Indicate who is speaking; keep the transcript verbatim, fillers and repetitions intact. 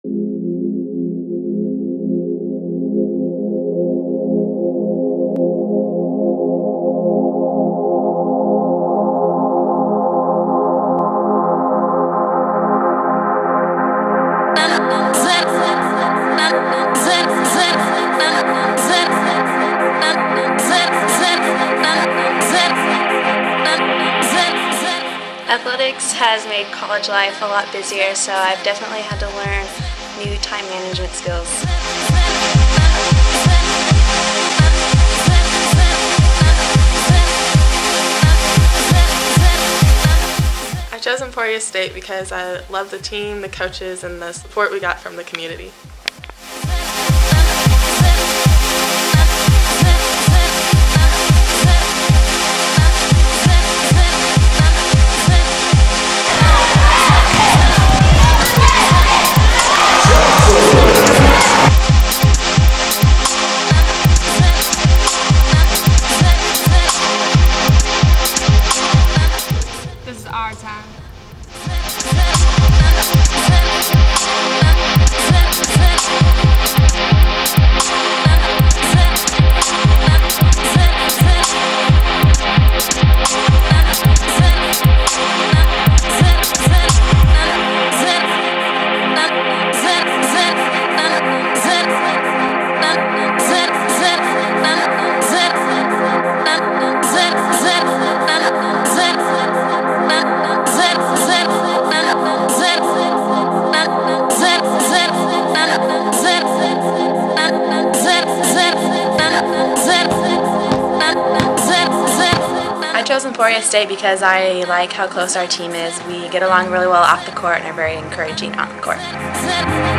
Speaker 1: Athletics has made college life a lot busier, so I've definitely had to learn new time management skills.
Speaker 2: I chose Emporia State because I love the team, the coaches, and the support we got from the community.
Speaker 3: This is our time.
Speaker 1: I chose Emporia State because I like how close our team is. We get along really well off the court and are very encouraging on the court.